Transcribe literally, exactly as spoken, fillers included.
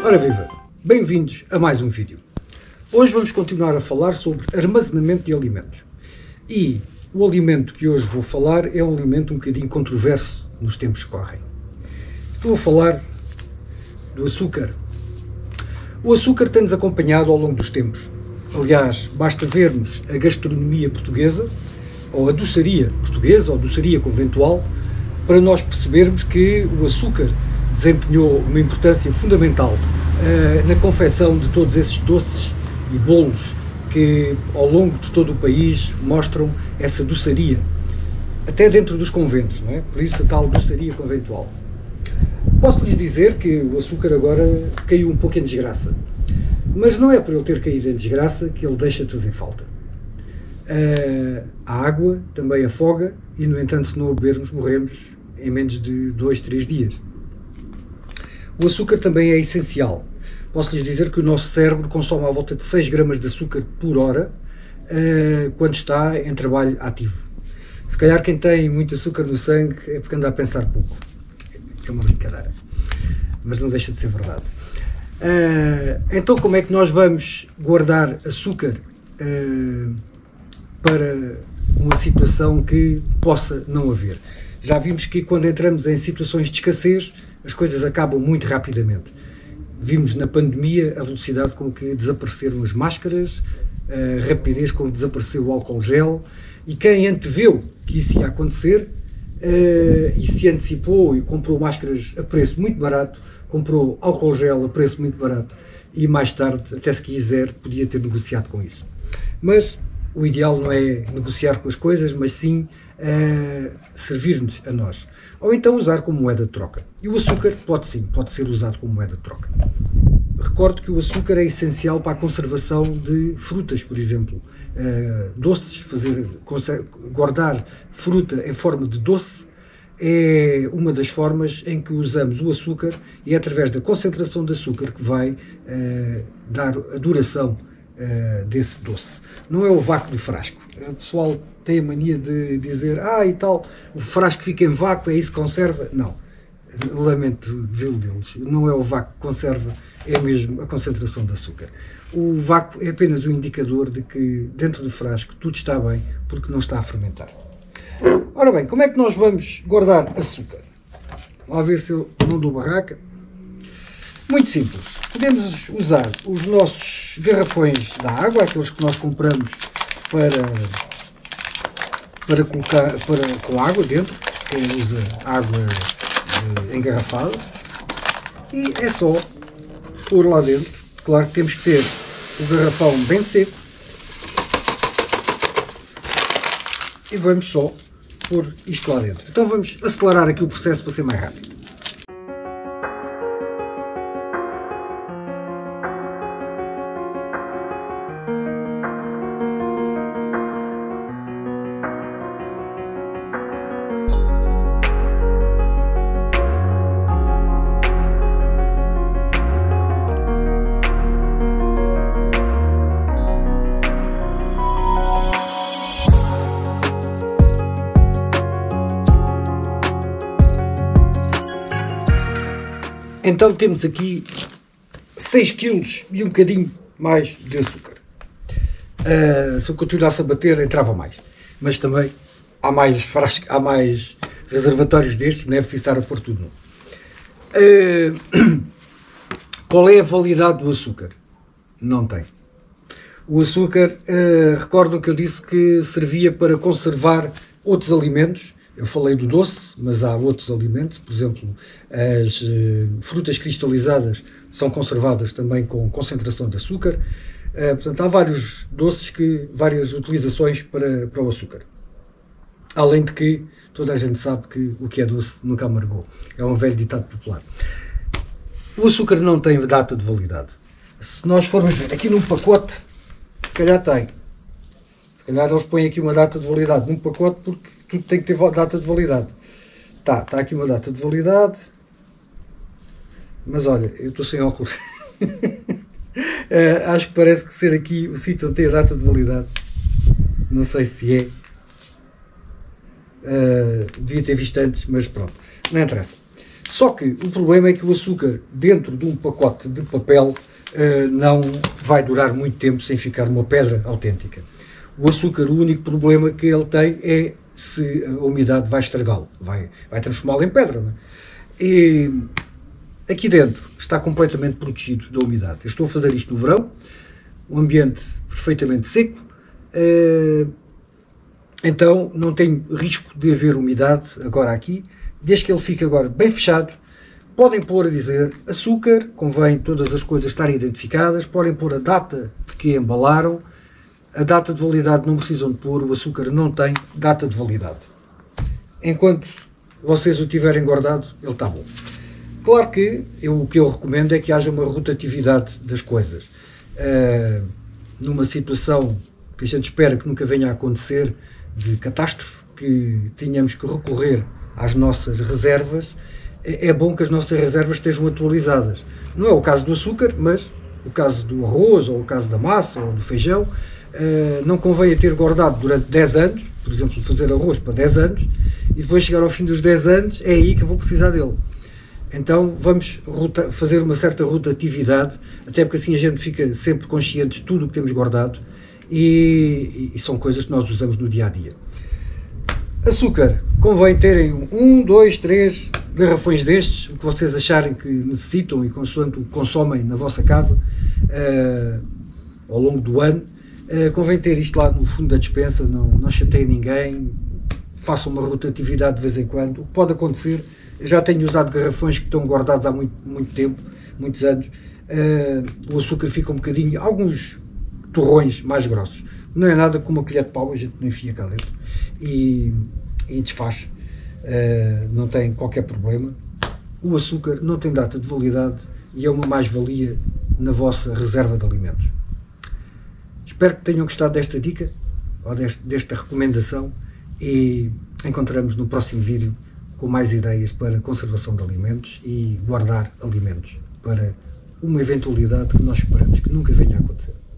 Ora viva, bem-vindos a mais um vídeo. Hoje vamos continuar a falar sobre armazenamento de alimentos. E o alimento que hoje vou falar é um alimento um bocadinho controverso nos tempos que correm. Estou a falar do açúcar. O açúcar tem-nos acompanhado ao longo dos tempos. Aliás, basta vermos a gastronomia portuguesa, ou a doçaria portuguesa, ou a doçaria conventual, para nós percebermos que o açúcar desempenhou uma importância fundamental uh, na confecção de todos esses doces e bolos que ao longo de todo o país mostram essa doçaria, até dentro dos conventos, não é? Por isso a tal doçaria conventual. Posso-lhes dizer que o açúcar agora caiu um pouco em desgraça, mas não é por ele ter caído em desgraça que ele deixa de fazer falta. Uh, a água também afoga e, no entanto, se não a bebermos, morremos em menos de dois, três dias. O açúcar também é essencial. Posso-lhes dizer que o nosso cérebro consome à volta de seis gramas de açúcar por hora uh, quando está em trabalho ativo. Se calhar quem tem muito açúcar no sangue é porque anda a pensar pouco. É uma brincadeira, mas não deixa de ser verdade. Uh, então como é que nós vamos guardar açúcar uh, para uma situação que possa não haver? Já vimos que quando entramos em situações de escassez, as coisas acabam muito rapidamente. Vimos na pandemia a velocidade com que desapareceram as máscaras, a rapidez com que desapareceu o álcool gel, e quem anteveu que isso ia acontecer uh, e se antecipou e comprou máscaras a preço muito barato, comprou álcool gel a preço muito barato e mais tarde, até se quiser, podia ter negociado com isso. Mas o ideal não é negociar com as coisas, mas sim uh, servir-nos a nós. Ou então usar como moeda de troca. E o açúcar pode sim, pode ser usado como moeda de troca. Recordo que o açúcar é essencial para a conservação de frutas, por exemplo. Uh, doces, fazer, guardar fruta em forma de doce é uma das formas em que usamos o açúcar e é através da concentração de açúcar que vai uh, dar a duração uh, desse doce. Não é o vácuo do frasco. O pessoal tem a mania de dizer, ah e tal, o frasco fica em vácuo, é isso que conserva. Não, lamento desiludi-los, não é o vácuo que conserva, é mesmo a concentração de açúcar. O vácuo é apenas um indicador de que dentro do frasco tudo está bem, porque não está a fermentar. Ora bem, como é que nós vamos guardar açúcar? Lá ver se eu não dou barraca. Muito simples, podemos usar os nossos garrafões da água, aqueles que nós compramos para, para colocar para, com água dentro, quem usa água uh, engarrafada, e é só pôr lá dentro. Claro que temos que ter o garrafão bem seco e vamos só pôr isto lá dentro. Então vamos acelerar aqui o processo para ser mais rápido. Então temos aqui seis quilos e um bocadinho mais de açúcar. Uh, se eu continuasse a bater, entrava mais. Mas também há mais, frasco, há mais reservatórios destes, não é preciso estar a pôr tudo. Uh, qual é a validade do açúcar? Não tem. O açúcar, uh, recordam que eu disse que servia para conservar outros alimentos. Eu falei do doce, mas há outros alimentos, por exemplo, as uh, frutas cristalizadas são conservadas também com concentração de açúcar. Uh, portanto, há vários doces, que, várias utilizações para, para o açúcar. Além de que toda a gente sabe que o que é doce nunca amargou. É um velho ditado popular. O açúcar não tem data de validade. Se nós formos ver aqui num pacote, se calhar tem. Se calhar eles põem aqui uma data de validade num pacote porque tudo tem que ter data de validade. Tá, está aqui uma data de validade. Mas olha, eu estou sem óculos. uh, acho que parece que ser aqui o sítio onde tem a data de validade. Não sei se é. Uh, devia ter visto antes, mas pronto. Não interessa. Só que o problema é que o açúcar dentro de um pacote de papel uh, não vai durar muito tempo sem ficar uma pedra autêntica. O açúcar, o único problema que ele tem é se a umidade vai estragá-lo, vai, vai transformá-lo em pedra. Não é? E aqui dentro está completamente protegido da umidade. Eu estou a fazer isto no verão, um ambiente perfeitamente seco, uh, então não tem risco de haver umidade agora aqui, desde que ele fique agora bem fechado. Podem pôr a dizer açúcar, convém todas as coisas estarem identificadas, podem pôr a data de que embalaram, a data de validade não precisam de pôr, o açúcar não tem data de validade. Enquanto vocês o tiverem guardado, ele está bom. Claro que eu, o que eu recomendo é que haja uma rotatividade das coisas. Uh, numa situação que a gente espera que nunca venha a acontecer, de catástrofe, que tenhamos que recorrer às nossas reservas, é bom que as nossas reservas estejam atualizadas. Não é o caso do açúcar, mas o caso do arroz, ou o caso da massa, ou do feijão, não convém ter guardado durante dez anos, por exemplo, fazer arroz para dez anos, e depois chegar ao fim dos dez anos, é aí que eu vou precisar dele. Então vamos fazer uma certa rotatividade, até porque assim a gente fica sempre consciente de tudo o que temos guardado, e, e são coisas que nós usamos no dia a dia. Açúcar, convém terem um, dois, três garrafões destes, o que vocês acharem que necessitam e consoante o que consomem na vossa casa uh, ao longo do ano. Uh, convém ter isto lá no fundo da despensa, não, não chateiem ninguém, façam uma rotatividade de vez em quando. O que pode acontecer, eu já tenho usado garrafões que estão guardados há muito, muito tempo, muitos anos, uh, o açúcar fica um bocadinho, alguns torrões mais grossos. Não é nada como uma colher de pau, a gente não enfia cá dentro e, e desfaz, uh, não tem qualquer problema. O açúcar não tem data de validade e é uma mais-valia na vossa reserva de alimentos. Espero que tenham gostado desta dica, ou deste, desta recomendação, e encontramos no próximo vídeo com mais ideias para conservação de alimentos e guardar alimentos para uma eventualidade que nós esperamos que nunca venha a acontecer.